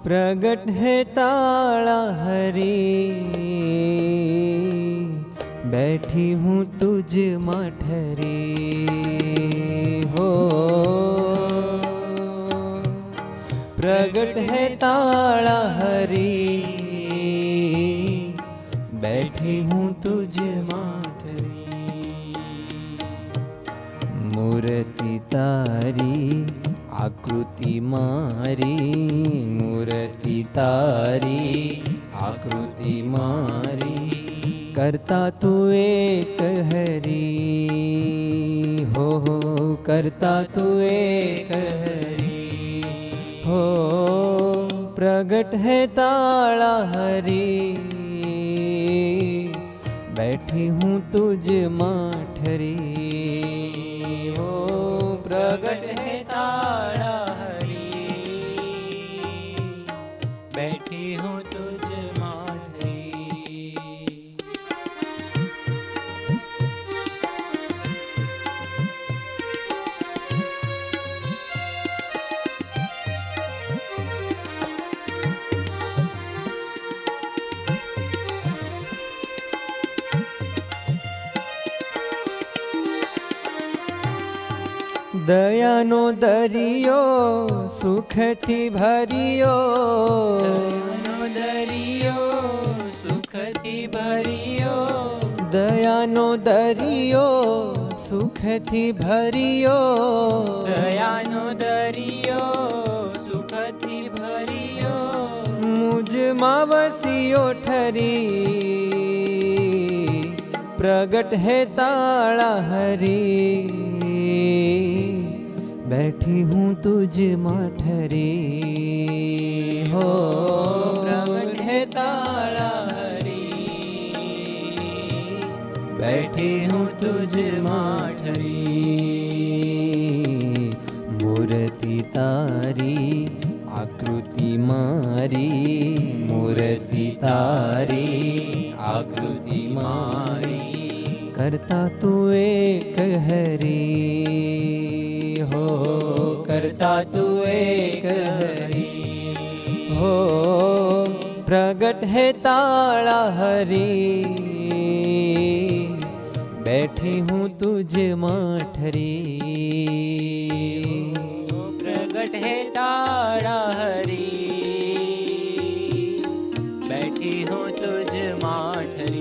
प्रगट है ताड़ा हरी, बैठी हूँ तुझ माठरी हो। प्रगट है ताड़ा हरी, बैठी हूँ तुझ माठरी। मूर्ति तारी आकृति मारी, मूर्ति तारी आकृति मारी। करता तू एक हरी हो, करता तू एक हरी हो। प्रगट है ताड़ा हरी, बैठी हूँ तुझ माठरी हो। प्रगट है ताड़ा हरी, बैठी हूँ तुझ माठरी। दयानो दरियो सुखથી ભરિયો, દયાનો દરિયો સુખથી ભરિયો, દયાનો દરિયો સુખથી ભરિયો, દયાનો દરિયો સુખથી ભરિયો। મુજમાં વસિયો ઠરી, प्रगट है ताड़ा हरी, बैठी हूँ तुझ माठरी हो। प्रगट है ताड़ा हरी, बैठी हूँ तुझ माठरी। मूर्ति तारी आकृति मारी, मूर्ति तारी आकृति मारी। करता तू एक हरी हो, करता तू एक हरी हो। प्रगट है ताड़ा हरी, बैठी हूँ तुझ माठरी। प्रगट है ताड़ा हरी, बैठी हूँ तुझ माठरी।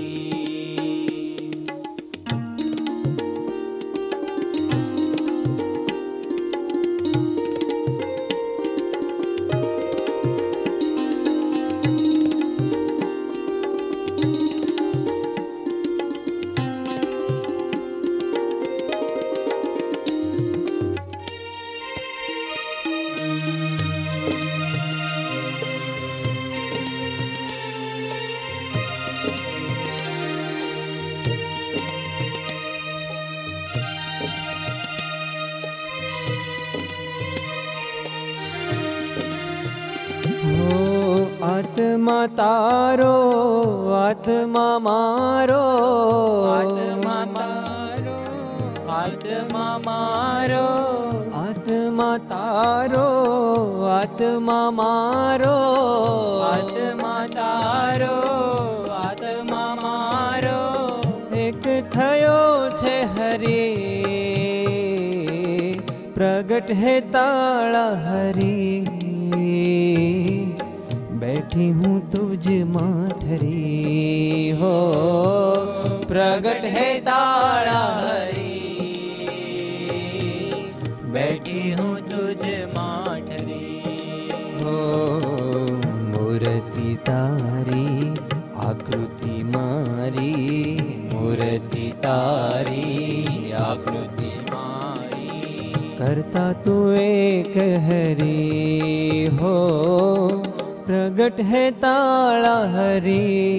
आत्मा तारो आत्मा मारो, आत्मा तारो आत्मा मारो, आत्मा तारो आत्मा मारो, आत्मा तारो आत्मा मारो। एक थयो छे हरि, प्रगट है ताड़ा हरी, बैठी हूँ तुझ माठरी हो। प्रगट है ताड़ा हरी, बैठी हूँ तुझ माठरी हो। मूर्ति तारी आकृति मारी, मूर्ति तारी आकृति मारी। करता तू एक हरी हो, प्रगट है ताड़ा हरी,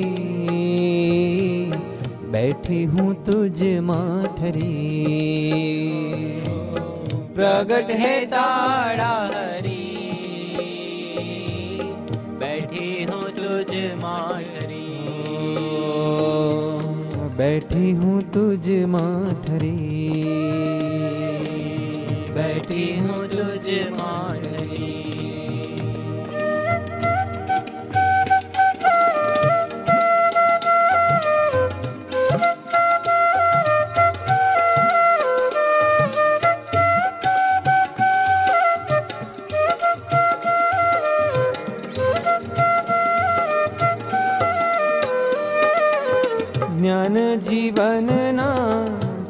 बैठी हूँ तुझ माठरी। प्रगट है ताड़ा हरी, बैठी हूँ तुझ माठरी। बैठी हूँ तुझ माठरी, बैठी हूँ तुझ माठरी।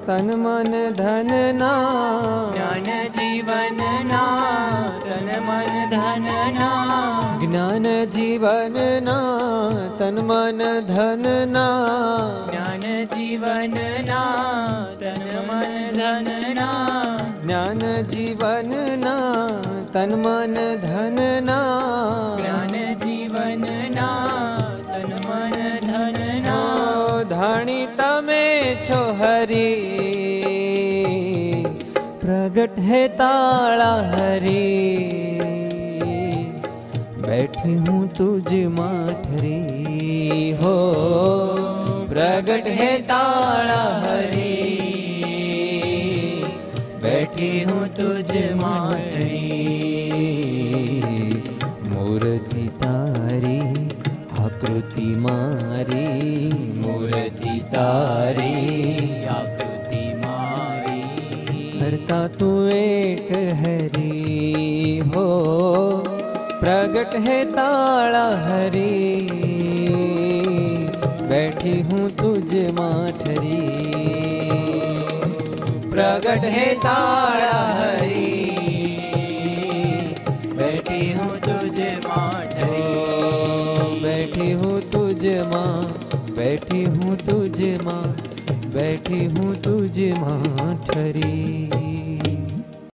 तन मन धन ना, ज्ञान जीवन ना तन मन धन ना, ज्ञान जीवन ना तन मन धन ना, ज्ञान जीवन ना तन मन धन ना, ज्ञान जीवन ना तन मन धन ना, ज्ञान जीवन ना तन मन धन ना। धाणी तमे छो हरि, प्रगट है ताड़ा हरि, बैठी हूँ तुझ माठरी हो, प्रगट है ताड़ा हरि, बैठी हूँ तुझ माठरी, मूर्ति तारी आकृति मारी, मूर्ति तारी आकृति मारी, करता तू एक हरि हो, प्रगट है ताड़ा हरि, बैठी हूँ तुझ माठरी, प्रगट है ताड़ा हरि, बैठी हूँ तुझ माठरी, बैठी हूँ तुझ माँ, बैठी हूँ तुझ माँ, बैठी हूँ तुझ माठरी।